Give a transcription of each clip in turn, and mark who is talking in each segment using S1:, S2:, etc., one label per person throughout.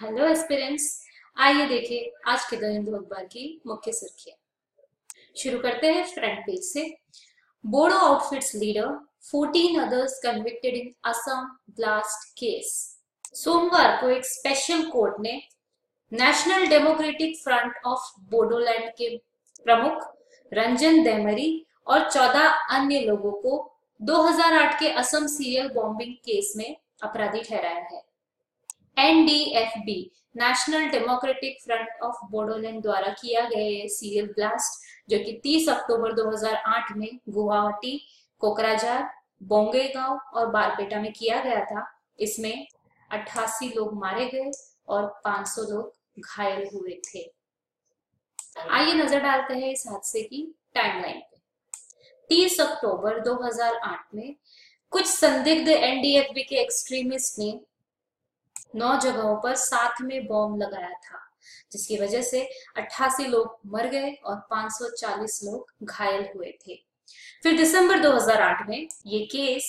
S1: Hello aspirants. आइए देखें आज के द हिंदू अखबार की मुख्य सुर्खियां। शुरू करते हैं फ्रंट पेज से। Bodo outfits leader 14 others convicted in Assam blast case. सोमवार को एक स्पेशल कोर्ट ने national democratic front of Bodoland के प्रमुख रंजन देमरी और 14 अन्य लोगों को 2008 के असम सीरियल बॉम्बिंग केस में अपराधी ठहराया है। NDFB national democratic front of Bodoland द्वारा किया गया सीरियल ब्लास्ट, जो कि 30 अक्टूबर 2008 में गुवाहाटी, कोकराझार, बोंगईगांव और बारपेटा में किया गया था, इसमें 88 लोग मारे गए और 500 लोग घायल हुए थे। आइए नजर डालते हैं इस हादसे की टाइमलाइन पे। 30 अक्टूबर 2008 में कुछ संदिग्ध एनडीएफबी के एक्सट्रीमिस्ट ने 9 जगहों पर साथ में बॉम्ब लगाया था, जिसकी वजह से 88 लोग मर गए और 540 लोग घायल हुए थे। फिर दिसंबर 2008 में ये केस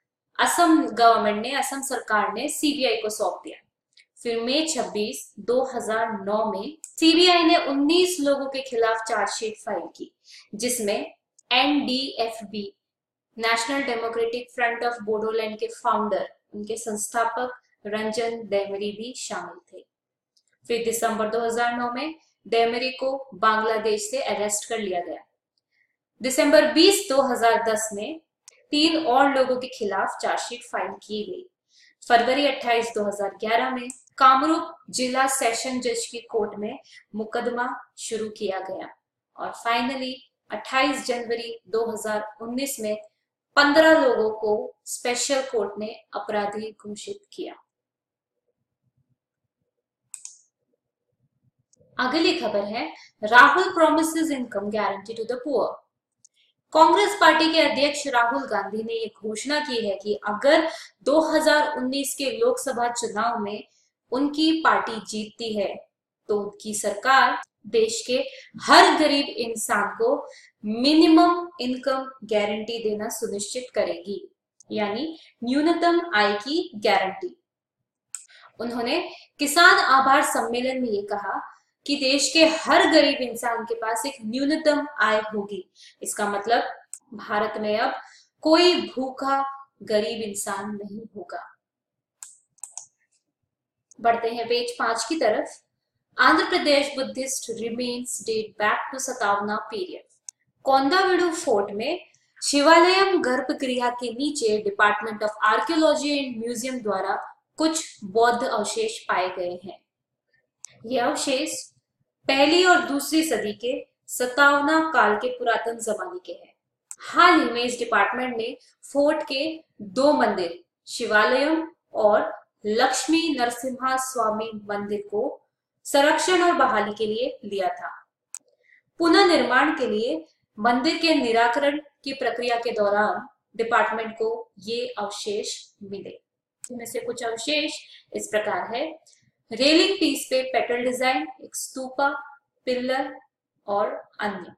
S1: असम सरकार ने सीबीआई को सौंप दिया। फिर मई 26, 2009 में सीबीआई ने 19 लोगों के खिलाफ चार्जशीट फाइल की, जिसमें NDFB national democratic front of Bodoland के फाउंडर, उनके संस्थापक रंजन देमरी भी शामिल थे। फिर दिसंबर 2009 में देमरी को बांग्लादेश से अरेस्ट कर लिया गया। दिसंबर 20, 2010 में 3 और लोगों के खिलाफ चार्जशीट फाइल की गई। फरवरी 28, 2011 में कामरूप जिला सेशन जज की कोर्ट में मुकदमा शुरू किया गया और फाइनली 28 जनवरी 2019 में 15 लोगों को स्पेशल कोर्ट ने अपराधी घोषित किया। अगली खबर है, Rahul promises income guarantee to the poor. Congress party के अध्यक्ष राहुल गांधी ने ये घोषणा की है कि अगर 2019 के लोकसभा चुनाव में उनकी पार्टी जीतती है तो उनकी सरकार देश के हर गरीब इंसान को मिनिमम इनकम गारंटी देना सुनिश्चित करेगी, यानी न्यूनतम आय की गारंटी। उन्होंने किसान आभार सम्मेलन में ये कहा कि देश के हर गरीब इंसान के पास एक न्यूनतम आय होगी। इसका मतलब भारत में अब कोई भूखा गरीब इंसान नहीं होगा। बढ़ते हैं पेज 5 की तरफ। Andhra Pradesh Buddhist remains date back to Satavahana period. Kondaveedu fort में शिवालयम गर्भगृह के नीचे department of archaeology and museum द्वारा कुछ बौद्ध अवशेष पाए गए हैं। ये अवशेष पहली और दूसरी सदी के सतावना काल के पुरातन जमाने के हैं। हाल ही में इस डिपार्टमेंट ने फोर्ट के 2 मंदिर, शिवालयम और लक्ष्मी नरसिम्हा स्वामी मंदिर को संरक्षण और बहाली के लिए लिया था। पुनर्निर्माण के लिए मंदिर के निराकरण की प्रक्रिया के दौरान डिपार्टमेंट को ये अवशेष मिले। इनमें से कुछ अवशेष इस प्रकार है। रेलिंग पीस पे पेटल डिजाइन, एक स्तूपा, पिल्लर और अन्य।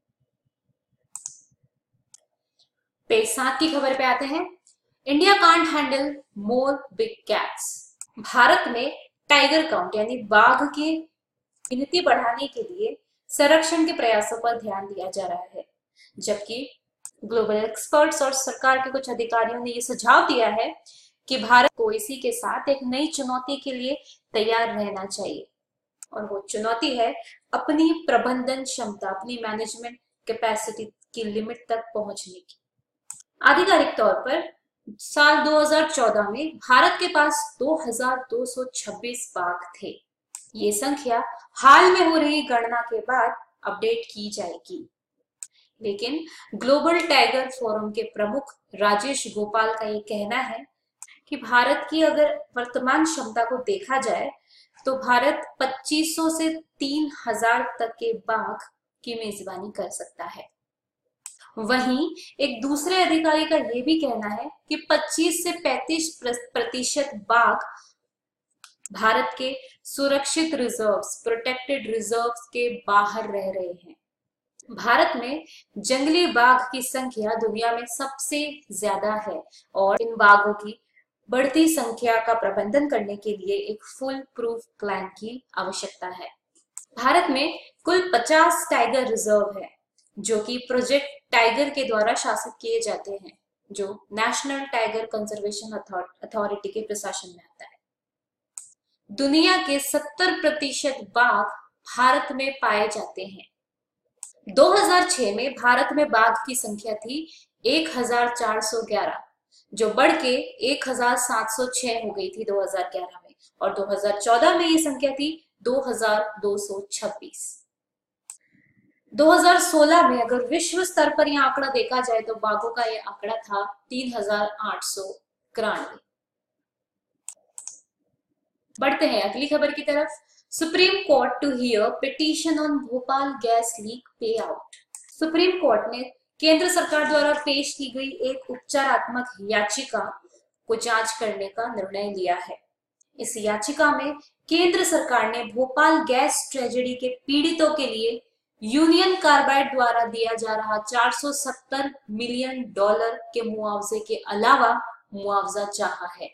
S1: पेज 7 की खबर पे आते हैं। India can't handle more big cats. भारत में टाइगर काउंट यानी बाघ की गिनती बढ़ाने के लिए संरक्षण के प्रयासों पर ध्यान दिया जा रहा है, जबकि ग्लोबल एक्सपर्ट्स और सरकार के कुछ अधिकारियों ने यह सुझाव दिया है कि भारत को इसी के साथ एक नई चुनौती के लिए तैयार रहना चाहिए, और वो चुनौती है अपनी प्रबंधन क्षमता, अपनी मैनेजमेंट कैपेसिटी की लिमिट तक पहुंचने की। आधिकारिक तौर पर साल 2014 में भारत के पास 2226 बाघ थे। ये संख्या हाल में हो रही गणना के बाद अपडेट की जाएगी, लेकिन ग्लोबल टाइगर फोरम के प्रमुख राजेश गोपाल का ये कहना है कि भारत की अगर वर्तमान क्षमता को देखा जाए तो भारत 2500 से 3000 तक के बाघ की मेजबानी कर सकता है। वहीं एक दूसरे अधिकारी का यह भी कहना है कि 25 से 35% बाघ भारत के सुरक्षित रिजर्व्स, प्रोटेक्टेड रिजर्व्स के बाहर रह रहे हैं। भारत में जंगली बाघ की संख्या दुनिया में सबसे ज्यादा है और इन बाघों की बढ़ती संख्या का प्रबंधन करने के लिए एक फुल प्रूफ प्लान की आवश्यकता है। भारत में कुल 50 टाइगर रिजर्व है, जो कि प्रोजेक्ट टाइगर के द्वारा शासित किए जाते हैं, जो नेशनल टाइगर कंजर्वेशन अथॉरिटी के प्रशासन में आता है। दुनिया के 70% बाघ भारत में पाए जाते हैं। 2006 में भारत में बाघ की संख्या थी 1411, जो बढ़ के 1706 हो गई थी 2011 में, और 2014 में ये संख्या थी 2226। 2016 में अगर विश्व स्तर पर यह आंकड़ा देखा जाए तो बाघों का यह आंकड़ा था 3891। बढ़ते हैं अगली खबर की तरफ। Supreme court to hear petition on Bhopal gas leak payout. Supreme court ने केंद्र सरकार द्वारा पेश की गई एक उपचारात्मक याचिका को जांच करने का निर्णय लिया है। इस याचिका में केंद्र सरकार ने भोपाल गैस ट्रेजेडी के पीड़ितों के लिए यूनियन कार्बाइड द्वारा दिया जा रहा $470 मिलियन के मुआवजे के अलावा मुआवजा चाहा है।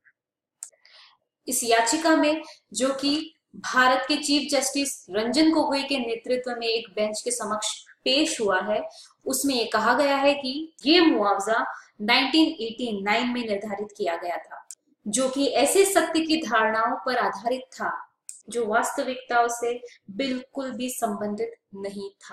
S1: इस याचिका में, जो कि भारत के चीफ जस्टिस रंजन गोगोई के नेतृत्व में एक बेंच के समक्ष पेश हुआ है, उसमें यह कहा गया है कि ये मुआवजा 1989 में निर्धारित किया गया था, जो कि ऐसे सत्य की धारणाओं पर आधारित था जो वास्तविकताओं से बिल्कुल भी संबंधित नहीं था।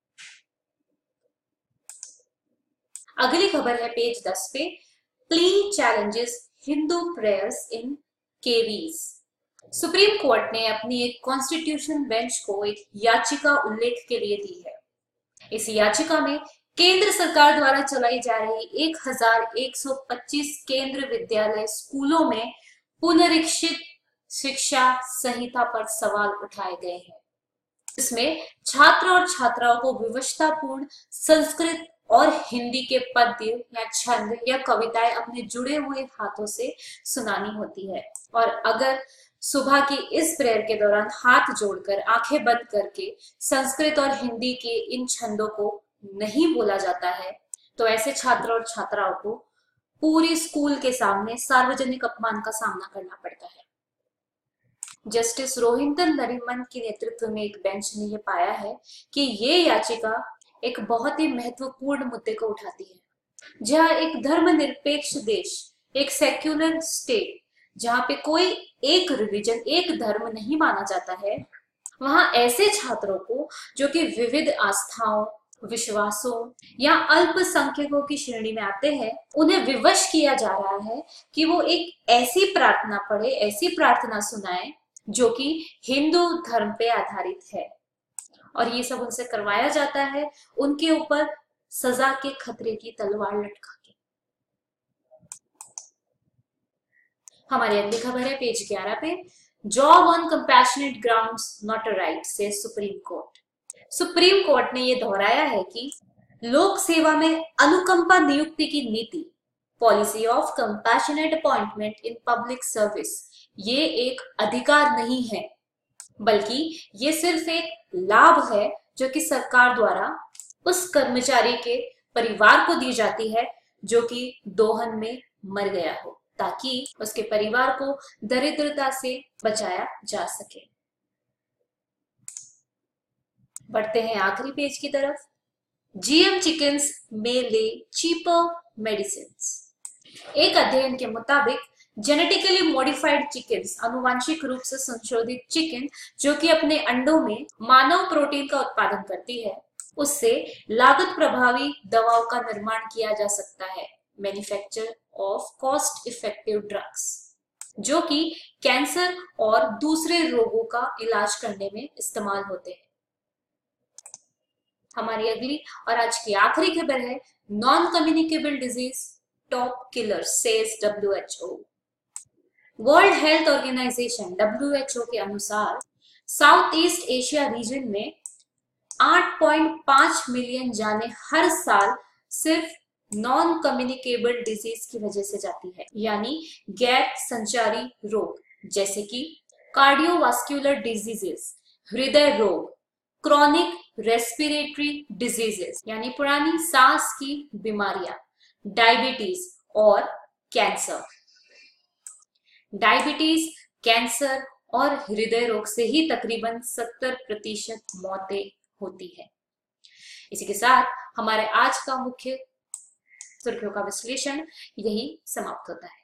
S1: अगली खबर है पेज 10 पे। Plea challenges Hindu prayers in KVs. Supreme court ने अपनी एक कॉन्स्टिट्यूशन बेंच को एक याचिका उल्लेख के लिए दी है। इस याचिका में केंद्र सरकार द्वारा चलाई जा रही 1125 केंद्र विद्यालय स्कूलों में पुनरीक्षित शिक्षा संहिता पर सवाल उठाए गए हैं। इसमें छात्र और छात्राओं को विवशतापूर्ण संस्कृत और हिंदी के पद्य या छंद या कविताएं अपने जुड़े हुए हाथों से सुनानी होती है, और अगर सुबह की इस प्रेयर के दौरान हाथ जोड़कर आंखें बंद करके संस्कृत और हिंदी के इन छंदों को नहीं बोला जाता है, तो ऐसे छात्र और छात्राओं को पूरी स्कूल के सामने सार्वजनिक अपमान का सामना करना पड़ता है। जस्टिस रोहिंटन नरीमन के नेतृत्व में एक बेंच ने यह पाया है कि ये याचिका एक बहुत ही महत्वपूर्ण मुद्दे को उठाती है। जहां एक धर्मनिरपेक्ष देश, एक सेक्युलर स्टेट, जहां पे कोई एक रिलीजन, एक धर्म नहीं माना जाता है, वहां ऐसे छात्रों को जो कि विविध आस्थाओं, विश्वासों या अल्पसंख्यकों की श्रेणी में आते हैं, उन्हें विवश किया जा रहा है कि वो एक ऐसी प्रार्थना पढ़े, ऐसी प्रार्थना सुनाए जो कि हिंदू धर्म पे आधारित है, और ये सब उनसे करवाया जाता है उनके ऊपर सजा के खतरे की तलवार लटका के। हमारी अगली खबर है पेज 11 पे। Job on compassionate grounds not a right, says supreme court. Supreme court ने यह दोहराया है कि लोक सेवा में अनुकंपा नियुक्ति की नीति, policy of compassionate appointment in public service, ये एक अधिकार नहीं है, बल्कि ये सिर्फ एक लाभ है जो कि सरकार द्वारा उस कर्मचारी के परिवार को दी जाती है जो कि दोहन में मर गया हो, ताकि उसके परिवार को दरिद्रता से बचाया जा सके। बढ़ते हैं आखिरी पेज की तरफ। जीएम चिकन्स में ले चीपर मेडिसिन्स। एक अध्ययन के मुताबिक जेनेटिकली मॉडिफाइड चिकन्स, अनुवांशिक रूप से संशोधित चिकन, जो कि अपने अंडों में मानव प्रोटीन का उत्पादन करती है, उससे लागत प्रभावी दवाओं का निर्माण किया जा सकता है, manufacture of cost effective drugs, जो कि कैंसर और दूसरे रोगों का इलाज करने में इस्तेमाल होते हैं। हमारी अगली और आज की आखिरी खबर है non communicable disease top killer, says WHO। World health organization WHO के अनुसार साउथ ईस्ट एशिया रीजन में 8.5 मिलियन जाने हर साल सिर्फ नॉन कम्युनिकेबल डिजीज की वजह से जाती है, यानी गैर संचारी रोग, जैसे कि कार्डियोवास्कुलर डिजीजेस, हृदय रोग, क्रॉनिक रेस्पिरेटरी डिजीजेस यानी पुरानी सांस की बीमारियां, डायबिटीज और कैंसर। डायबिटीज, कैंसर और हृदय रोग से ही तकरीबन 70% मौतें होती है। इसी के साथ हमारे आज का मुख्य सुर्खियों का विश्लेषण यही समाप्त होता है।